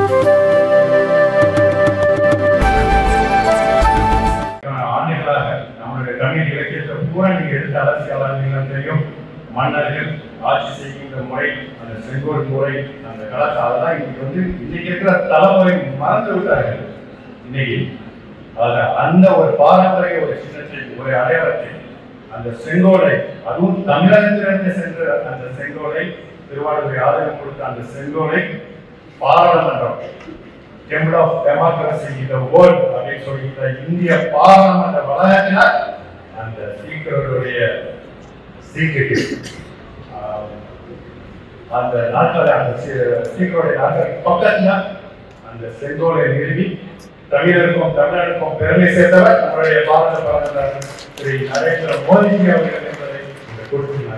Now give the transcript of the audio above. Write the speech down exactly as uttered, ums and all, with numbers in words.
தமிழ் இலக்கியத்தை பூரா நீங்க எடுத்த அரசியலாளர்கள் தெரியும். மன்னர்கள் ஆட்சி செய்கின்ற முறை, அந்த செங்கோல் முறை, அந்த கலாச்சாரம் தான் இன்னைக்கு வந்து இன்னைக்கு இருக்கிற தலைமுறை மறந்து விட்டார்கள். இன்னைக்கு அந்த ஒரு பாரம்பரிய ஒரு சின்னத்தை, ஒரு அடையாளத்தை, அந்த செங்கோலை, அதுவும் தமிழகத்திலிருந்து சென்ற அந்த செங்கோலை, திருவாரூரை ஆதரவு கொடுத்த அந்த செங்கோலை பாராளுமன்றம், டெம்பிள் ஆஃப் டெமோக்ரஸி இந்த வேர்ல்ட் அப்படின்னு சொல்லிக்கிற இந்திய பாராளுமன்ற வளாகத்தினால் அந்த ஸ்பீக்கருடைய சீக்கிரம் அந்த நாட்களை, அந்த ஸ்பீக்கருடைய நாட்கள் பக்கத்துல அந்த செங்கோலை நிறுவி தமிழருக்கும் தமிழருக்கும் பெருமை சேர்த்தவர் நம்முடைய பாரத பிரதமர் திரு நரேந்திர மோடிஜி அவர்கள் என்பதை இந்த குறிப்பிட்டு